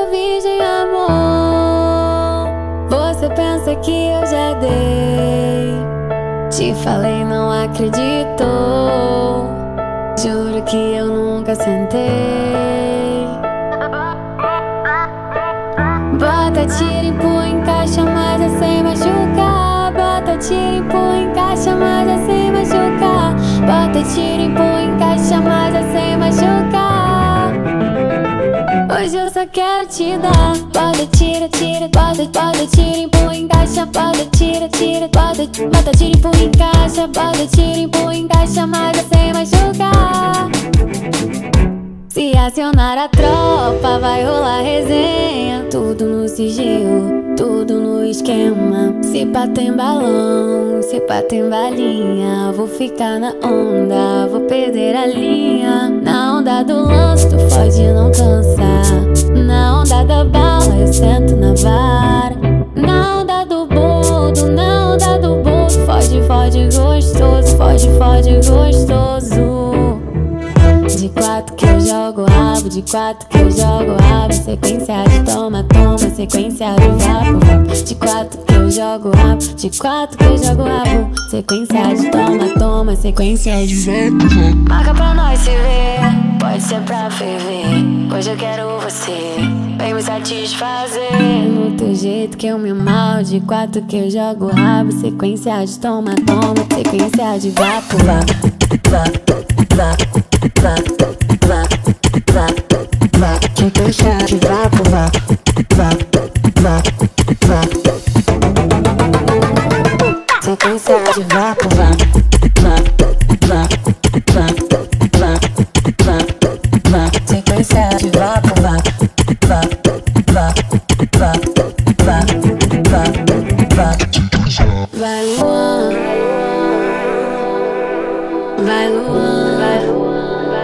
virgem, amor. Você pensa que eu já dei. Te falei, não acreditou. Juro que eu nunca sentei. Bota, tira, empurra, encaixa, mas é sem machucar. Bota, tira, empurra, encaixa, mas é sem machucar. Bota, tira, empurra, encaixa, mas é sem machucar. Hoje eu só quero te dar. Bota, tira, tira, bota, tira, empurra, encaixa. Bota, tira, tira, bota, tira, empurra, encaixa. Bota, tira, empurra, encaixa, mas é sem machucar. Se acionar a tropa, vai rolar resenha. Tudo no sigilo, tudo no esquema. Se pá tem balão, se pá tem balinha. Vou ficar na onda, vou perder a linha. Na onda do lance, tu foge e não cansa. Na onda da bala, eu sento na vara. Na onda do boldo, na onda do boldo. Foge, foge gostoso, foge, foge gostoso. De quatro que eu jogo rabo, de quatro que eu jogo rabo. Sequência de toma, toma, sequência de vapo, vapo. De quatro que eu jogo rabo, de quatro que eu jogo rabo. Sequência de toma, toma, sequência de vapo, vapo. Marca pra nós se ver, pode ser pra ferver. Hoje eu quero você, vem me satisfazer. No teu jeito que eu me mal, de quatro que eu jogo rabo. Sequência de toma, toma, sequência de vapo, vapo, vapo, vapo. Sequência de vapo, vapo, vapo, vapo, vapo. Sequência de vapo, vapo, vapo, vapo, vapo, vapo, vapo. Sequência de vapo, vapo, vapo, vapo, vapo, vapo, vapo. Vai Luan, vai Luan, vai Luan.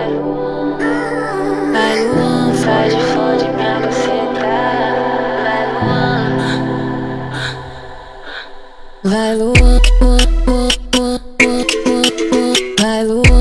Vai Luan, fode, fode minha buceta. Vai Luan, vai Luan, vai Luan.